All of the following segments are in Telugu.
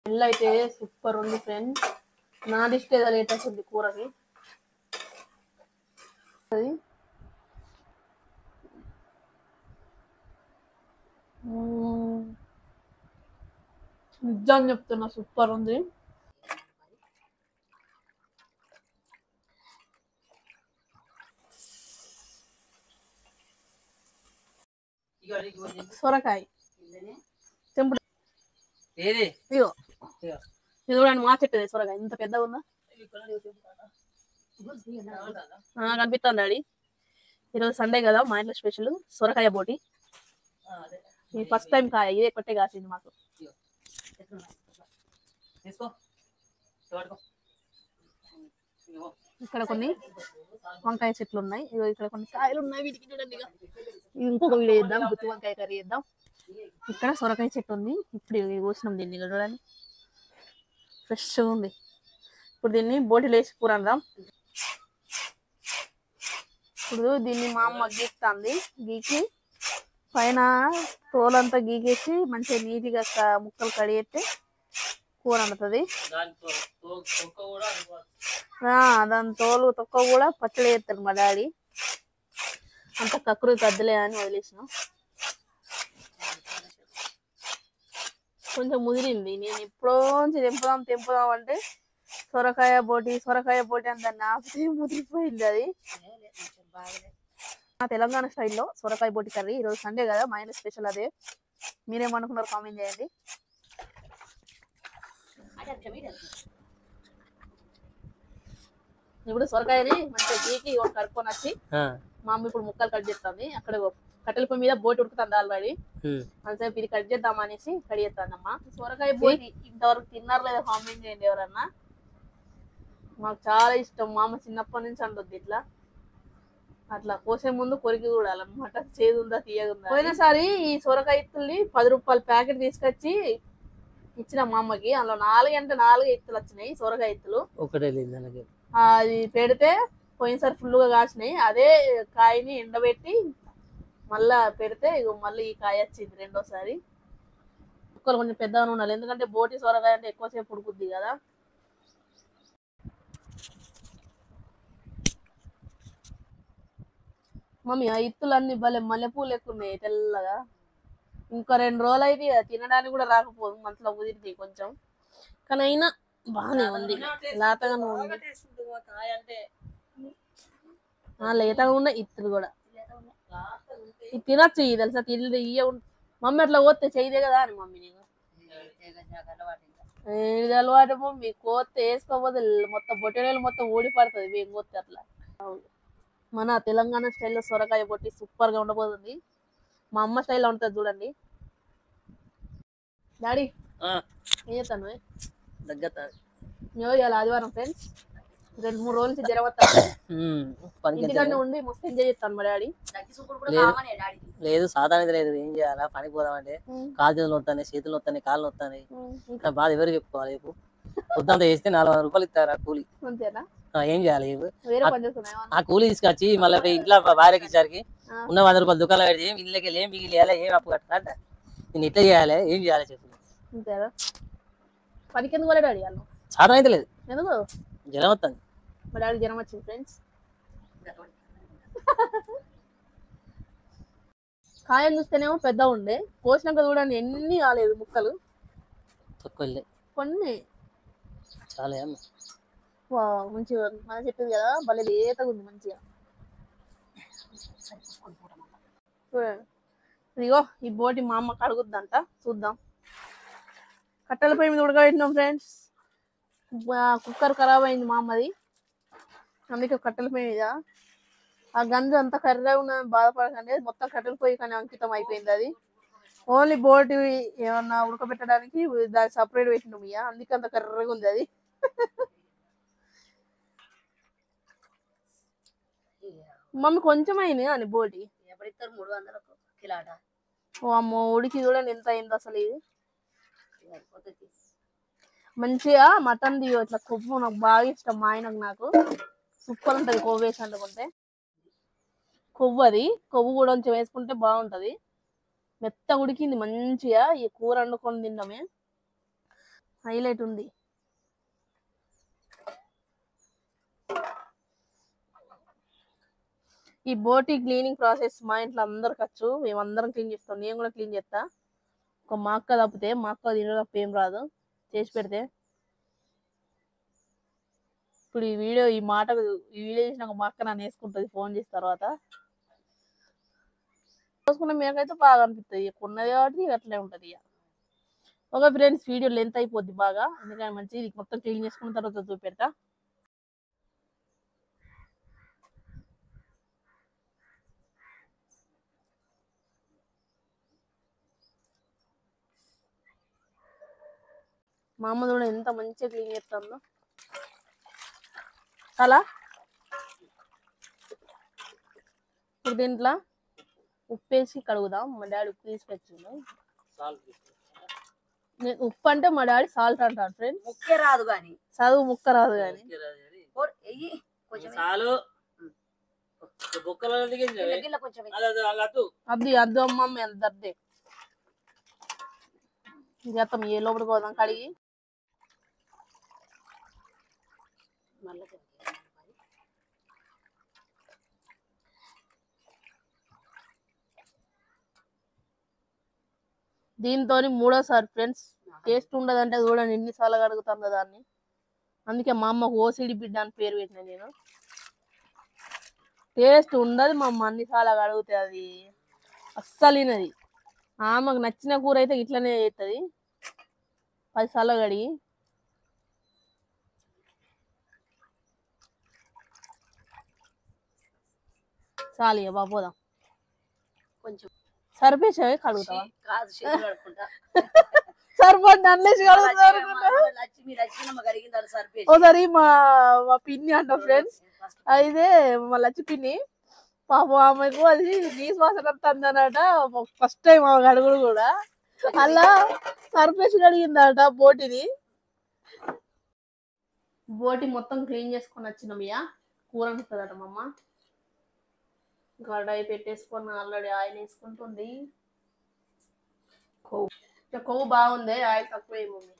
స్మెల్ అయితే సూపర్ ఉంది ఫ్రెండ్స్. నా దిష్టి ఏదో లేటెస్ట్ ఉంది కూరకి. నిజం చెప్తున్నా సూపర్ ఉంది. సొరకాయ తెంపుడు ఇది చూడండి, మా చెట్టు సొరకాయ ఇంత పెద్దగా ఉందా కనిపిస్తుంది డాడీ. ఈరోజు సండే కదా, మా ఇంట్లో స్పెషల్ సొరకాయ బోటి. ఫస్ట్ టైం కాయ ఇదే కొట్టే కాసింది మాకు. ఇక్కడ కొన్ని వంకాయ చెట్లు ఉన్నాయి, ఇక్కడ కొన్ని కాయలు ఉన్నాయి. వీటికి చూడండి, ఇంకొక వీడియో చేద్దాం, గుత్తి వంకాయ కర్రీ చేద్దాం. ఇక్కడ సొరకాయ చెట్టు ఉంది, ఇప్పుడు కోసినాం దీన్ని. చూడండి ఫ్రెష్ ఉంది. ఇప్పుడు దీన్ని బోటిలో వేసి కూర అందాం. ఇప్పుడు దీన్ని మా అమ్మ గీక్తుంది, గీకి పైన తోలంతా గీకేసి మంచిగా నీట్గా ముక్కలు కడిగేస్తే కూర వండుతుంది. దాని తోలు తొక్క కూడా పచ్చడి చేస్తాడు మా డాడీ. అంత కక్కురు కద్దలే అని వదిలేసినాం. కొంచెం ముదిరింది, నేను ఎప్పుడో తెంపుదాం అంటే సొరకాయ బోటి అని దాన్ని ఆపితే ముదిరిపోయింది. అది మా తెలంగాణ స్టైల్లో సొరకాయ బోటి కర్రీ. ఈరోజు సండే కదా, మా ఇంట్లో స్పెషల్ అదే. మీరేమనుకున్నారు కామెంట్ చేయండి. ఇప్పుడు సొరకాయని మంచిగా గీకి కడుక్కొని వచ్చి మా అమ్మ ఇప్పుడు ముక్కలు కట్ చేస్తుంది. అక్కడ కట్టెల పొయ్యి మీద బోటి ఉడుకుతుంది ఆల్రెడీ. అంతసేపు ఇది కట్ చేద్దాం అనేసి కట్ చేస్తానమ్మా. సొరకాయ బోటి ఇంతవరకు తిన్నారు లేదా కామెంట్ చేయండి ఎవరన్నా. మాకు చాలా ఇష్టం, మా అమ్మ చిన్నప్పటి నుంచి అంటుంది ఇట్లా. అట్లా కోసే ముందు కొరికి చూడాలన్నమాట, చేదుందా తీయగుందా. పోయినసారి ఈ సొరకాయ ఇత్తుల్ని 10 రూపాయల ప్యాకెట్ తీసుకొచ్చి ఇచ్చిన మా అమ్మకి. అందులో 4 ఇత్తులు వచ్చినాయి, సొరకాయ ఇత్తులు. అది పెడితే పోయినసారి ఫుల్గా కాసినాయి. అదే కాయని ఎండబెట్టి మళ్ళా పెడితే మళ్ళీ ఈ కాయ వచ్చింది రెండోసారి. ముక్కలు కొంచెం పెద్దగా ఉండాలి, ఎందుకంటే బోటి సొరకాయ అంటే ఎక్కువసేపు ఉడుకుద్ది కదా. మమ్మీ ఆ ఇత్తులన్నీ భలే మల్లెపూలు ఎక్కున్నాయి తెల్లగా. ఇంకా 2 రోజులు అయితే తినడానికి కూడా రాకపోదు, మనసులో కుదిరితే కొంచెం. కానీ అయినా బాగానే ఉంది, లేతగానే ఉంది. లేతగా ఉన్నాయి ఇత్తులు కూడా. ఇది తినచ్చు, ఇది తెలుసా, తిల్లు ఇయ్య. మమ్మీ అట్లా కోస్తే చేయదే కదా అని మమ్మీ. నేను ఇది అలవాటు మమ్మీ, కోస్తే వేసుకోపోతే మొత్తం బొట్టెలు మొత్తం ఊడి పడుతుంది మేము కోస్తే అట్లా. మన తెలంగాణ స్టైల్లో సొరకాయ బొట్టి సూపర్ గా ఉండబోతుంది. మా అమ్మ స్టైల్లో ఉంటుంది చూడండి. డాడీ ఏం చేస్తాను ఇలా ఆదివారం ఫ్రెండ్స్, 2-3 రోజుల నుంచి జ్వరం వస్తాను. ఇంటికన్నా ఉండి మస్తు ఎంజాయ్ చేస్తాను మా డాడీ. లేదు సాధారణ లేదు, ఏం చేయాలా, పనికి పోదామంటే కాలు చేతులు వస్తాయి, చేతులు వస్తాయి, కాళ్ళు వస్తాయి. బాధ ఎవరు చెప్పుకోవాలి. పొద్దుంతా చేస్తే 400 రూపాయలు ఇస్తారా కూలి. అంతేనా? ఏం చేయాలి? ఆ కూలి తీసుకొచ్చి మళ్ళీ ఇంట్లో భార్యకి ఇచ్చరికి ఉన్న 100 రూపాయలు దుకాణం పెడితే ఇళ్ళకి ఏం మిగిలియాలి, ఏం అప్పు కట్టాలంట. నేను ఇట్లా చేయాలి, ఏం చేయాలి చెప్పు. అంతేనా? పనికి ఎందుకు పోలే డాడీ? వాళ్ళు సాధన అయితే లేదు, ఎందుకు? జ్వరం వస్తుంది. మా డాడీ జ్వరం వచ్చింది ఫ్రెండ్స్. కాయలు చూస్తేనేమో పెద్ద ఉండే, కోసినాక చూడండి ఎన్ని కాలేదు ముక్కలు, తక్కువ కొన్ని చాలా. మంచిగా మన చెప్పింది కదా, భలే లేతగా ఉంది మంచిగా. ఇదిగో ఈ బోటి మా అమ్మ కడుగుద్దంట, చూద్దాం. కట్టెల పొయ్యి మీద ఉడకబెట్టినాం ఫ్రెండ్స్. కుక్కర్ ఖరాబ్ అయింది మా అమ్మది, అందుకే కట్టెల పొయ్యి మీద. ఆ గంజు అంతా కర్రగా ఉన్నది బాధపడకండి, మొత్తం కట్టెల పొయ్యి కానీ అంకితం అయిపోయింది. అది ఓన్లీ బోటి ఏమన్నా ఉడకబెట్టడానికి దాన్ని సపరేట్ పెట్టినాం ఇక, అందుకే అంత కర్రగా ఉంది అది. మమ్మీ కొంచెం అయింది అని బోటి. ఓ అమ్మో, ఉడికి చూడండి ఎంత అయింది అసలు. ఇది మంచిగా మటన్ ది ఇట్లా కొవ్వు నాకు బాగా ఇష్టం, మా ఆయనకు నాకు సూపర్ ఉంటది. కొవ్వు వేసి వండుకుంటే కొవ్వు, అది కొవ్వు కూడా కొంచెం వేసుకుంటే బాగుంటది. మెత్త ఉడికింది మంచిగా, ఈ కూర వండుకొని తిన్నామే. హైలైట్ ఉంది. ఈ బోటి క్లీనింగ్ ప్రాసెస్ మా ఇంట్లో అందరికి వచ్చు. మేమందరం క్లీన్ చేస్తాం. నేను కూడా క్లీన్ చేస్తా. ఒక మా అక్క తప్పితే, మా అక్క తినడం తప్ప ఏం రాదు చేసి పెడితే. ఇప్పుడు ఈ వీడియో చేసినాక మా అక్క నన్ను వేసుకుంటుంది ఫోన్ చేసిన తర్వాత. చూసుకున్న మేకైతే బాగా అనిపిస్తుంది. ఉన్నది కాబట్టి అట్లే ఉంటుంది. ఇక ఓకే ఫ్రెండ్స్, వీడియో లెంత్ అయిపోద్ది బాగా, ఎందుకంటే మంచి మొత్తం క్లీన్ చేసుకున్న తర్వాత చూపెడతా. మా అమ్మ కూడా ఎంత మంచిగా క్లీన్ చేస్తుందో. అలా ఇప్పుడు దీంట్లో ఉప్పేసి కడుగుదాం. మా డాడీ ఉప్పు తీసుకొచ్చిండు. ఉప్పు అంటే మా డాడీ సాల్ట్ అంటాడు ఫ్రెండ్స్. ముక్కే రాదు కానీ చదువు ముక్క రాదు కానీ అది అద్దు అమ్మమ్మ ఎంత అద్దే చేస్తాం. ఏ లోపలికి పోదాం కడిగి. దీంతో మూడోసారి ఫ్రెండ్స్. టేస్ట్ ఉండదంటే చూడండి ఎన్నిసార్లు కడుగుతాను దాన్ని. అందుకే మా అమ్మకు ఓసిడి బిడ్డ అని పేరు పెట్టిన నేను. టేస్ట్ ఉండదు మా అమ్మ అన్నిసార్లు కడుగుతుంది. అది అస్సలు తినది. ఆమెకు నచ్చిన కూర అయితే ఇట్లనే చేస్తుంది 10 సార్లు కడిగి. చాలు ఇక బాబోదాం. కొంచెం సరిపేసావే కడుగుతావా? సరిపోద్ది అన్నేసి ఒకసారి మా పిన్ని అంట ఫ్రెండ్స్. అయితే మా లచ్చి పిన్ని పాపం ఆమెకు అది నీసు వాసన వస్తుందనట. ఫస్ట్ టైం ఆమె కడుగుడు కూడా అలా సర్ఫేసి కడిగిందట బోటిని. బోటి మొత్తం క్లీన్ చేసుకొని వచ్చినాం. ఇక కూర ఉంటుందట మా అమ్మ. కడాయి పెట్టేసుకొని ఆల్రెడీ ఆయిల్ వేసుకుంటుంది. కొవ్వు బాగుంది, ఆయిల్ తక్కువ ఏముంది.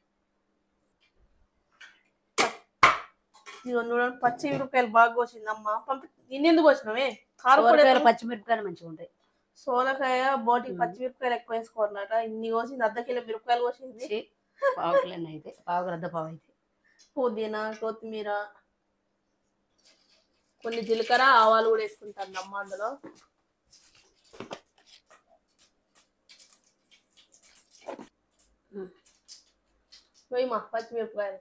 చూడండి పచ్చి మిరపకాయలు బాగా కోసింది అమ్మ. ఇన్నెందుకు కోసినావే? కారం పచ్చిమిరపకాయలు మంచిగా ఉంటాయి. సోలకాయ బోటికి పచ్చిమిరపకాయలు ఎక్కువ వేసుకోవాలన్నట. ఇన్ని కోసింది, అర్ధ కిలో మిరపకాయలు కోసింది. అయితే పావు అర్ధ పావు అయితే పుదీనా, కొత్తిమీర, కొన్ని జీలకర్ర ఆవాలు కూడా వేసుకుంటాను అమ్మ అందులో. పోయిమా పచ్చిమిరపకాయలు.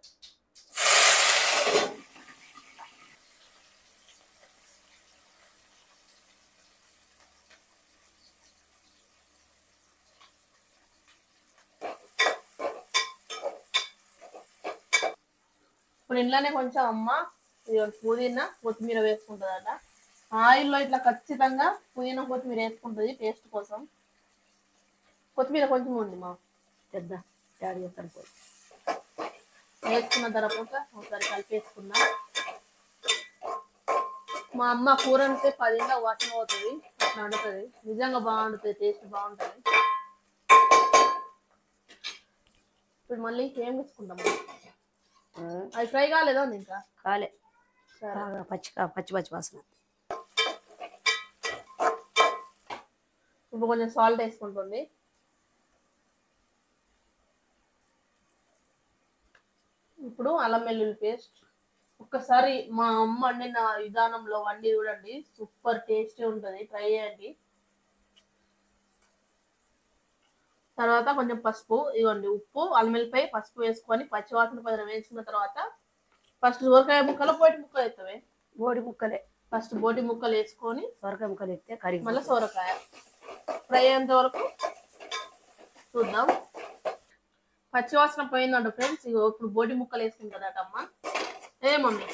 ఇప్పుడు ఇంట్లోనే కొంచెం అమ్మ పుదీనా కొత్తిమీర వేసుకుంటుందట. ఆయిల్లో ఇట్లా ఖచ్చితంగా పుదీనా కొత్తిమీర వేసుకుంటుంది టేస్ట్ కోసం. కొత్తిమీర కొంచెం ఉంది మా పెద్ద డాడీ చెప్తాను. వేసుకున్న తర్వాత ఒకసారి కలిపేసుకున్నా. మా అమ్మ కూర అంటే 10 వాసన అవుతుంది, అట్లా వండుతుంది. నిజంగా బాగుంటుంది, టేస్ట్ బాగుంటుంది. ఇప్పుడు మళ్ళీ ఏం వేసుకుంటాం? అది ఫ్రై కాలేదా ఇంకా? కాలే, పచ్చి వాసన. ఇప్పుడు కొంచెం సాల్ట్ వేసుకుంటుంది. ఇప్పుడు అల్లం వెల్లుల్లి పేస్ట్. ఒక్కసారి మా అమ్మ వండిన విధానంలో వండి చూడండి, సూపర్ టేస్టీ ఉంటుంది, ట్రై చేయండి. తర్వాత కొంచెం పసుపు, ఇవ్వండి ఉప్పు, అల్లం వెల్లిపాయ, పసుపు వేసుకొని పచ్చివాసన పైన వేసుకున్న తర్వాత ఫస్ట్ సోరకాయ ముక్కలు బోటి ముక్కలు వేస్తావే? బోటి ముక్కలే ఫస్ట్ బోటి ముక్కలు వేసుకొని సొరకాయ ముక్కలు వేస్తే కరిగి మళ్ళీ సోరకాయ ఫ్రై అయ్యేంత వరకు చూద్దాం. పచ్చివాసన పోయిందంట ఫ్రెండ్స్. ఇగో ఇప్పుడు బోటి ముక్కలు వేసుకుంటుందట అమ్మ. ఏ మమ్మీ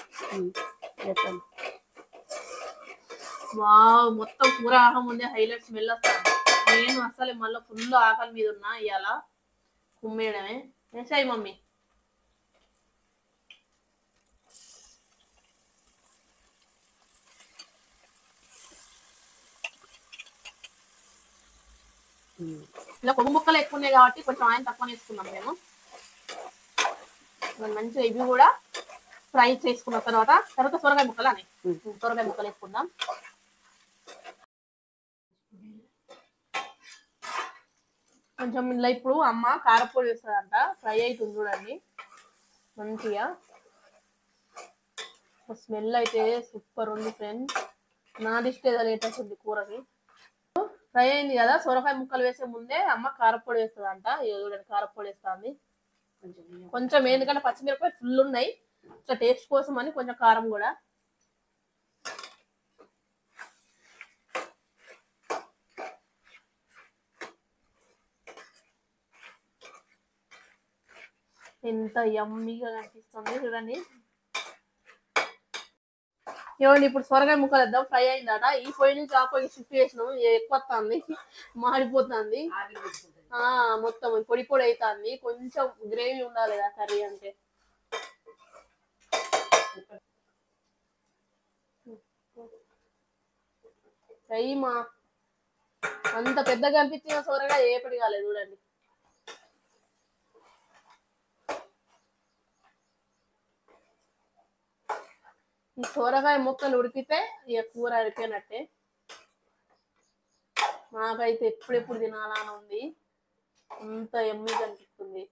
వావ్, మొత్తం కూర ఆహా ముందే హైలైట్ స్మెల్ వస్తాను. నేను అసలు మళ్ళీ ఫుల్ ఆకలి మీద ఉన్నా ఇవాళ. కుమ్మేయడమే. వేసాయి మమ్మీ. ఇలా కొవ్వు ముక్కలు ఎక్కువ ఉన్నాయి కాబట్టి కొంచెం ఆయిల్ తక్కువ వేసుకున్నాం మేము. మంచిగా ఇవి కూడా ఫ్రై చేసుకున్న తర్వాత సొరకాయ ముక్కలు అని సొరకాయ ముక్కలు వేసుకుందాం. కొంచెం ఇలా ఇప్పుడు అమ్మ కారపొడి వేస్తుందంట, ఫ్రై అవుతుంది చూడండి మంచిగా. స్మెల్ అయితే సూపర్ ఉంది ఫ్రెండ్స్. నా దిష్టి ఏదో లేటెస్ట్ ఉంది కూరకి. ఫ్రై అయింది కదా, సొరకాయ ముక్కలు వేసే ముందే అమ్మ కారపొడి వేస్తుందంట. చూడండి కారపొడి వేస్తుంది కొంచెం, ఎందుకంటే పచ్చిమిరపకాయ ఫుల్ ఉన్నాయి, ఇట్లా టేస్ట్ కోసం అని కొంచెం కారం కూడా. ఎంత యమ్మీగా కనిపిస్తుంది చూడండి. ఏమండి ఇప్పుడు సొరకాయ ముక్కలు వేద్దాం. ఫ్రై అయిందట, ఈ పొయ్యి నుంచి ఆ పొయ్యి షిఫ్ట్ చేసినాం. ఎక్కువ వస్తుంది, మాడిపోతుంది, మొత్తం పొడి పొడి అవుతుంది. కొంచెం గ్రేవీ ఉండాలి కదా కర్రీ అంటే. మా అంత పెద్దగా అనిపించిన సొరకాయ ఏపటి కాలేదు చూడండి. ఈ సొరకాయ ముక్కలు ఉడికితే ఇక కూర అయిపోయినట్టే. నాకైతే ఎప్పుడెప్పుడు తినాలని ఉంది, అంత ఎమ్మిగా అనిపిస్తుంది.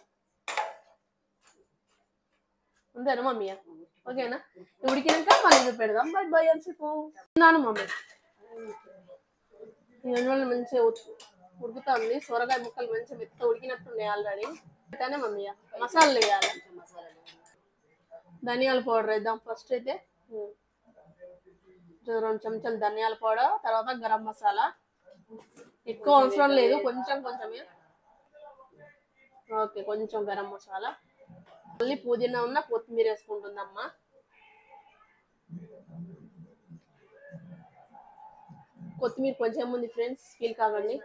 అంతేనా మమ్మీ? ఓకేనా? ఉడికినాక మళ్ళీ పెడదాం. బై బై అని చెప్పు. తిన్నాను మమ్మీ. మంచిగా ఉడుకుతుంది, సొరకాయ ముక్కలు మంచిగా మెత్త ఉడికినట్టున్నాయి ఆల్రెడీ. అంటేనే మమ్మీ మసాలాలు వేయాలి. ధనియాల పౌడర్ వేద్దాం ఫస్ట్ అయితే. 2 చెంచాలు ధనియాల పౌడర్, తర్వాత గరం మసాలా. ఎక్కువ అవసరం లేదు, కొంచెం కొంచెమే. ఓకే, కొంచెం గరం మసాలా. మళ్ళీ పుదీనా ఉన్న కొత్తిమీర వేసుకుంటుందమ్మా. కొత్తిమీర కొంచెం ఉంది ఫ్రెండ్స్, ఫీల్ కాకండి.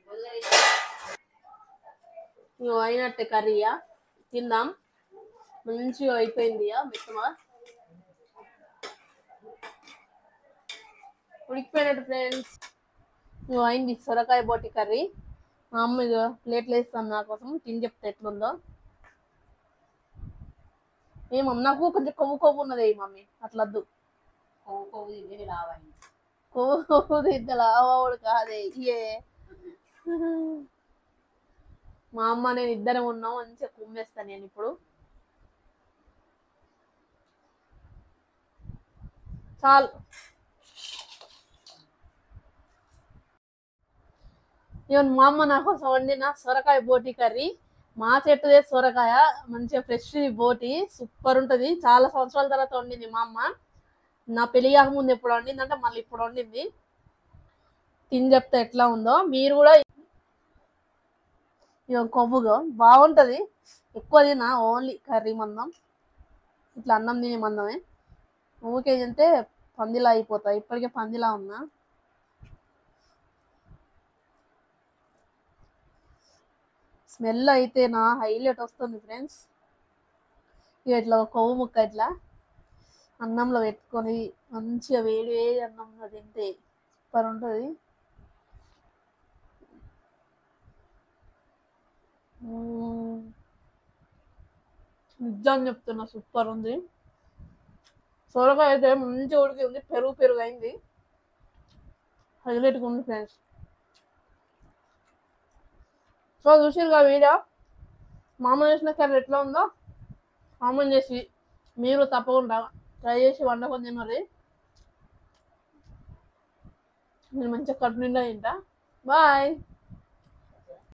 అయినట్టే కర్రీయా, తిందాం. మంచిగా అయిపోయింది మిత్తమా, ఉడికిపోయినట్టు ఫ్రెండ్స్. అయింది సొరకాయ బోటి కర్రీ. మా అమ్మ ప్లేట్లు వేస్తాను నా కోసం, తిని చెప్తే ఎట్లుందో. ఏమమ్మ నాకు కొంచెం కొవ్వు కొవ్వు ఉన్నది మమ్మీ, అట్లద్దు. కొవ్వు తిద్ద లావాడు కాదే ఇయే. మా అమ్మ నేను ఇద్దరం ఉన్నాం, మంచిగా కుమ్మేస్తాను నేను ఇప్పుడు. చాలు. ఇవన్న మా అమ్మ నా కోసం వండిన సొరకాయ బోటి కర్రీ. మా చెట్టుదే సొరకాయ, మంచిగా ఫ్రెష్ బోటి, సూపర్ ఉంటుంది. చాలా సంవత్సరాల తర్వాత వండింది మా అమ్మ. నా పెళ్లి కాకముందు ఎప్పుడు వండింది అంటే మళ్ళీ ఇప్పుడు వండింది. తిని చెప్తే ఎట్లా ఉందో. మీరు కూడా ఇక కొవ్వుగా బాగుంటుంది. ఎక్కువ తినా, ఓన్లీ కర్రీ మందం, ఇట్లా అన్నం తినే మందమే. ఊరికే తింటే పందిలా అయిపోతాయి. ఇప్పటికే పందిలా ఉన్నా. స్మెల్ అయితే నా హైలైట్ వస్తుంది ఫ్రెండ్స్. ఇట్లా కొవ్వు ముక్క ఇట్లా అన్నంలో పెట్టుకొని మంచిగా వేడి వేడి అన్నంలో తింటే సూపర్ ఉంటుంది. నిజం చెప్తున్నా, సూపర్ ఉంది. సొరకాయ అయితే మంచిగా ఉడికి ఉంది, పెరుగు పెరుగు అయింది, హైలైట్గా ఉంది ఫ్రెండ్స్. సో చూసిరుగా వీడియో, మామూలు చేసిన కర్రీ ఎట్లా ఉందో కామెంట్ చేసి మీరు తప్పకుండా ట్రై చేసి వండుకొని తినరు. నేను మంచిగా కడుపు నిండా తింటా. బాయ్.